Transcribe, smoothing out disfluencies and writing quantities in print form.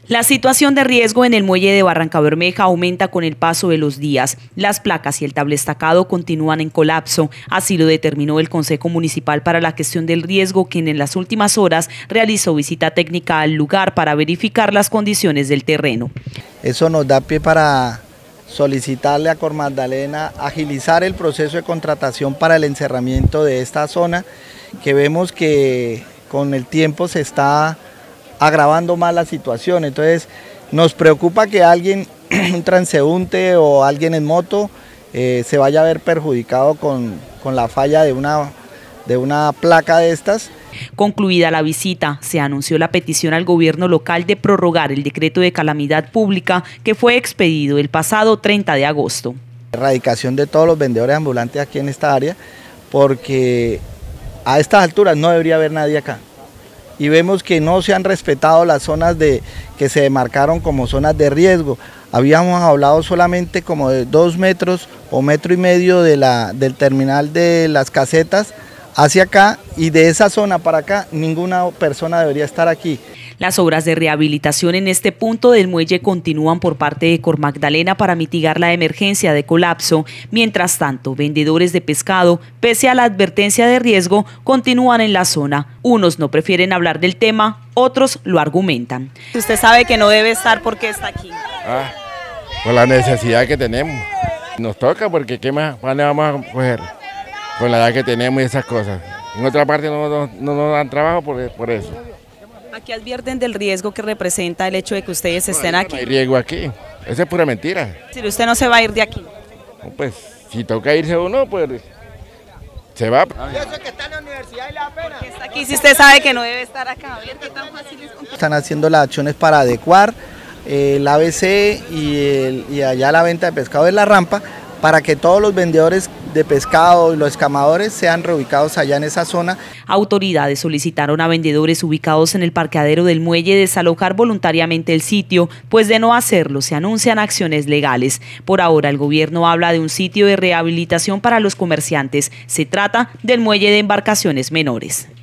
La situación de riesgo en el muelle de Barrancabermeja aumenta con el paso de los días. Las placas y el tablestacado continúan en colapso. Así lo determinó el Consejo Municipal para la Gestión del Riesgo, quien en las últimas horas realizó visita técnica al lugar para verificar las condiciones del terreno. Eso nos da pie para solicitarle a Cormagdalena agilizar el proceso de contratación para el encerramiento de esta zona, que vemos que con el tiempo se está agravando más la situación. Entonces nos preocupa que alguien, un transeúnte o alguien en moto, se vaya a ver perjudicado con la falla de una placa de estas. Concluida la visita, se anunció la petición al gobierno local de prorrogar el decreto de calamidad pública que fue expedido el pasado 30 de agosto. Erradicación de todos los vendedores ambulantes aquí en esta área, porque a estas alturas no debería haber nadie acá. Y vemos que no se han respetado las zonas que se demarcaron como zonas de riesgo. Habíamos hablado solamente como de 2 metros o 1,5 metros del terminal de las casetas hacia acá, y de esa zona para acá ninguna persona debería estar aquí. Las obras de rehabilitación en este punto del muelle continúan por parte de Cormagdalena para mitigar la emergencia de colapso. Mientras tanto, vendedores de pescado, pese a la advertencia de riesgo, continúan en la zona. Unos no prefieren hablar del tema, otros lo argumentan. Usted sabe que no debe estar, ¿por qué está aquí? Por la necesidad que tenemos. Nos toca, porque ¿qué más vamos a coger? Con la edad que tenemos y esas cosas. En otra parte no nos dan trabajo por eso. Aquí advierten del riesgo que representa el hecho de que ustedes estén aquí. No hay riesgo aquí, eso es pura mentira. Si usted no se va a ir de aquí. Pues si toca irse uno, pues se va. Eso que está en la universidad y la pena. ¿Por qué está aquí si usted sabe que no debe estar acá? A ver, ¿qué tan fácil es? Están haciendo las acciones para adecuar el ABC y allá la venta de pescado en la rampa, para que todos los vendedores de pescado y los escamadores sean reubicados allá en esa zona. Autoridades solicitaron a vendedores ubicados en el parqueadero del muelle desalojar voluntariamente el sitio, pues de no hacerlo se anuncian acciones legales. Por ahora el gobierno habla de un sitio de rehabilitación para los comerciantes. Se trata del muelle de embarcaciones menores.